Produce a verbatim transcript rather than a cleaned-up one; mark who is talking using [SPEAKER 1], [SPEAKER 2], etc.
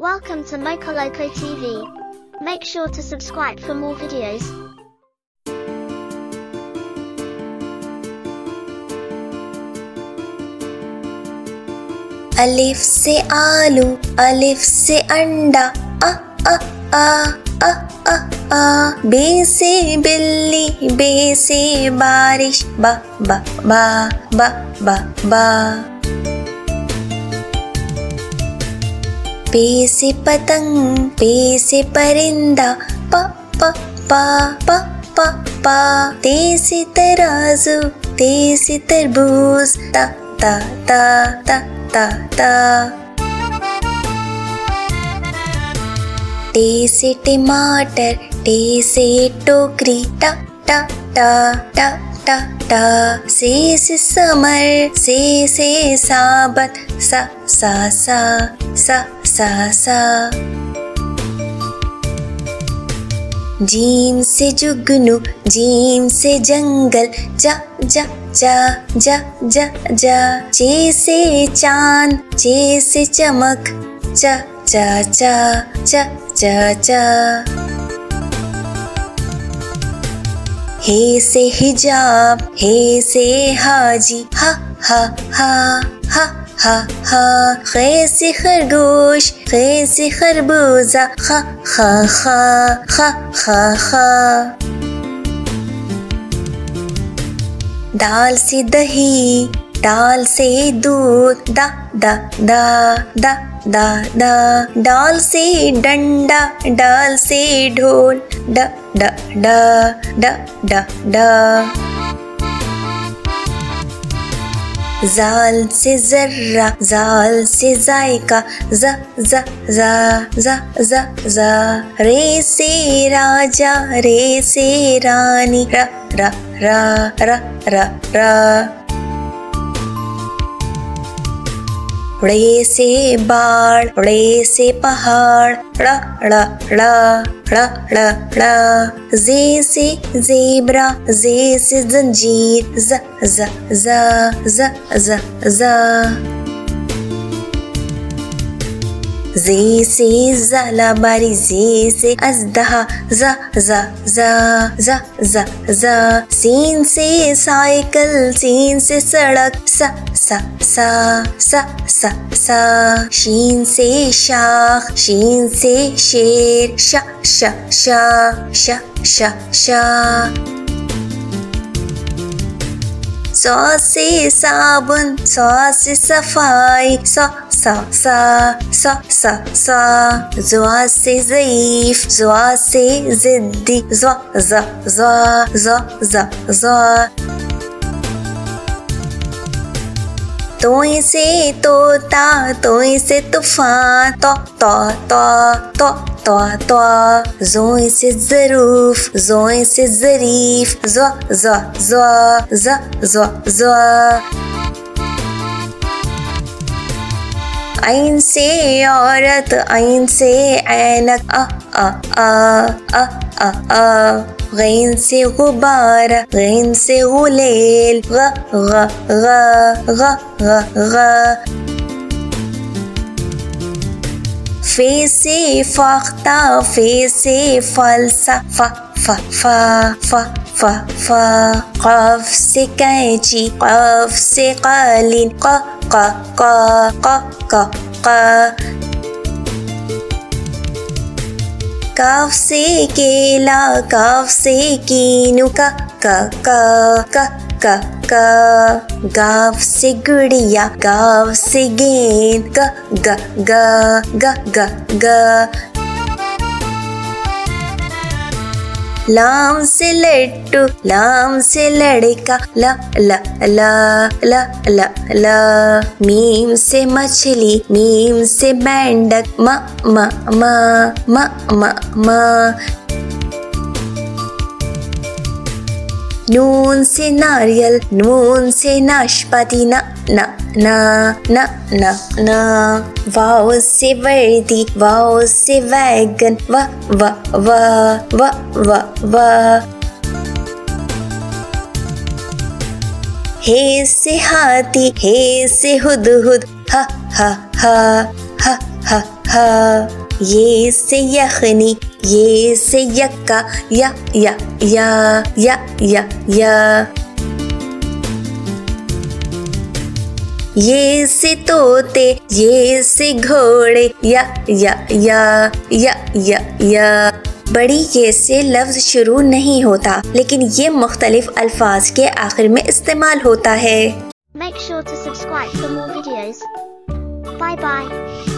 [SPEAKER 1] Welcome to Mokoloco T V. Make sure to subscribe for more videos.
[SPEAKER 2] अलिफ से आलू, अलिफ से अंडा, अ अ आ अ अ आ। बे से बिल्ली, बे से बारिश, बा बा बा बा बा बा। पे से पतंग, पे से परिंदा, प प पा प प पा। ते से तराजू, ते से तरबूज, ता ता ता ता ता ता। टे से टमाटर, टे से टोकरी, टा टा टा टा टा टा। से से समर, से से साबत, सा सा सा सा सा सा। जीम से जुगनू, जीम से जंगल, जा जा जा जा जा जा। चे से चांद, चे से चमक, चा चा चा चा चा चा। हे से हिजाब, हे से हाजी, हा हा हा हा हा हा। खे से खरगोश, खे से खरबूजा, खा खा खा खा खा खा। दाल से दही, दाल से दूध, दा दा दा दा दा दा। डाल से डंडा, डाल से ढोल, ड ड ड ड ड ड। जाल से जर्रा, जाल से जायका, ज ज ज ज ज ज। रे से राजा, रे से रानी, र र र र र र। रे से बाढ़, रे से पहाड़, ड़ ड़ ड़ ड़ ड़ ड़। जे से ज़ेब्रा, जे से जंजीर, ज ज ज ज ज ज। जे से ज़ालाबारी, जे से अज़दहा, ज ज ज ज ज ज। सीन से साइकिल, सीन से सड़क, स स स स स स। शीन से शाख, शीन से शेर, श श श श श श। सौ से साबुन, सौ से सफाई, स स स स स स। ज़्वा से ज़ईफ, ज़्वा से ज़िद्दी, ज़ ज़ ज़ ज़ ज़ ज़। तोय से तोता, तोय से तूफान, तो तो तो तो तो तो। ज़ोय से ज़रूफ, ज़ोय से ज़रीफ, ज़ ज़ ज़ ज़ ज़ ज़। ऐन से औरत, ऐन से ऐनक, अ अ अ अ अ अ। गैन से गुब्बारा, गैन से गुलेल, ग ग ग ग ग ग। फे से फाख्ता, फे से फलसा, फ फ फ फ फ फ। क़ाफ से कैंची, क़ाफ से क़ालीन, क क क क क क। काफ से केला, काफ से कीनू, क क क क क क। गाफ से गुड़िया, गाफ से गेंद, ग ग ग ग ग ग। लाम से लट्टू, लाम से लड़का, ल ल ल ल ल ल। मीम से मछली, मीम से मेंढक, म म म म म म। नून से नारियल, नून से नाशपाती, न न न न न न। वाव से वर्दी, वाव से वैगन, व व व व व व। हे से हाथी, हे से हुदहुद, ह ह ह ह ह ह। ह, ये से यखनी, ये से यक्का, या या या या या या। ये से तोते, ये से घोड़े, या या या या या या। बड़ी ये से लफ्ज शुरू नहीं होता, लेकिन ये मुख्तलिफ अल्फाज के आखिर में इस्तेमाल होता है।
[SPEAKER 1] Make sure to subscribe for more videos. Bye bye.